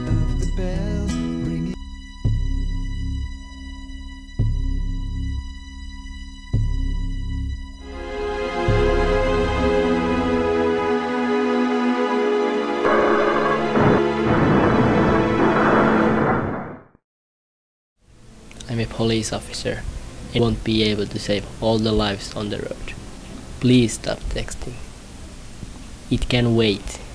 of the bell ringing. I'm a police officer and won't be able to save all the lives on the road. Please stop texting. It can wait.